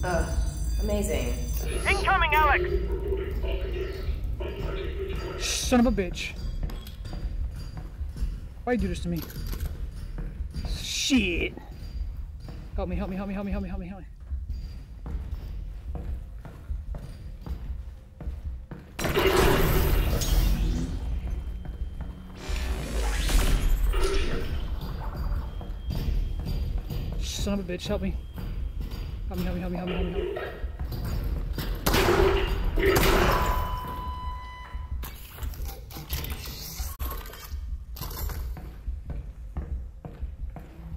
Amazing. Incoming, Alex! Son of a bitch. Why'd you do this to me? Shit! Help me, help me, help me, help me, help me, help me, help me. Son of a bitch, help me. Help me, help me, help me, help me, help me, help me.